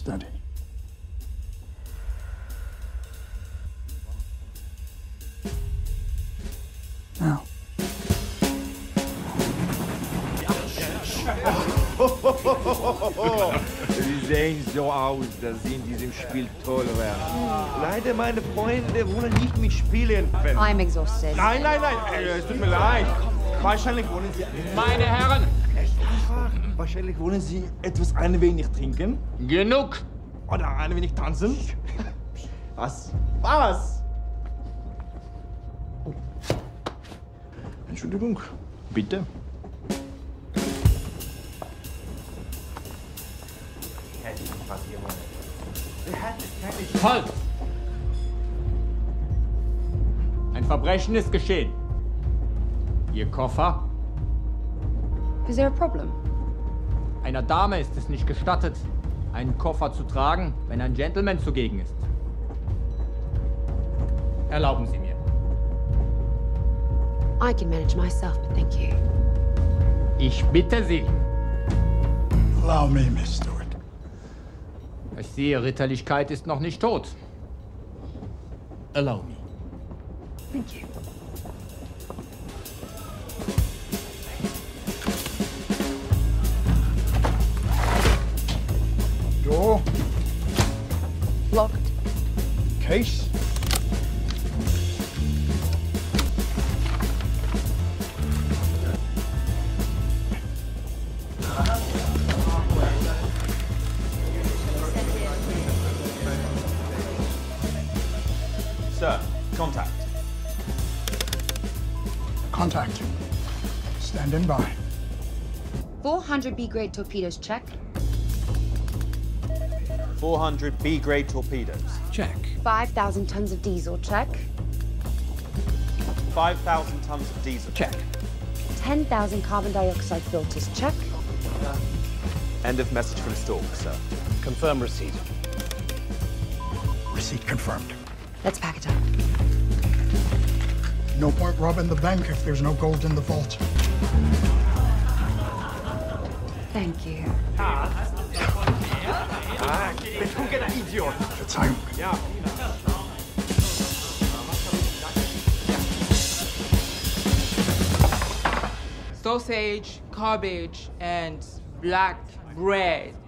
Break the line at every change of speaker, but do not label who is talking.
study. Now.
Sie sehen so aus, dass Sie in diesem Spiel toll werden. Leider, meine Freunde wollen nicht mitspielen.
I'm exhausted.
Nein, es tut mir leid. Wahrscheinlich wollen Sie...
Meine Herren!
Wahrscheinlich wollen Sie etwas ein wenig trinken.
Genug!
Oder ein wenig tanzen. Was? Was? Oh. Entschuldigung. Bitte.
Halt! Ein Verbrechen ist geschehen. Ihr Koffer?
Is there a problem?
Einer Dame ist es nicht gestattet, einen Koffer zu tragen, wenn ein Gentleman zugegen ist. Erlauben Sie mir.
I can manage myself, but thank you.
Ich bitte Sie.
Allow me, Miss Stewart.
Ich sehe, Ritterlichkeit ist noch nicht tot. Allow me.
Thank you.
Door.
Locked.
Case.
Sir, contact.
Contact. Standing by.
400 B-grade torpedoes, check.
400 B-grade torpedoes.
Check.
5,000 tons of diesel, check.
5,000 tons of diesel.
Check.
10,000 carbon dioxide filters, check.
End of message from Stork, sir.
Confirm receipt.
Receipt confirmed.
Let's pack it up.
No point robbing the bank if there's no gold in the vault.
Thank you.
Betrunkener Idiot.
Verzeihung.
Ja.
Sausage, cabbage, and black bread.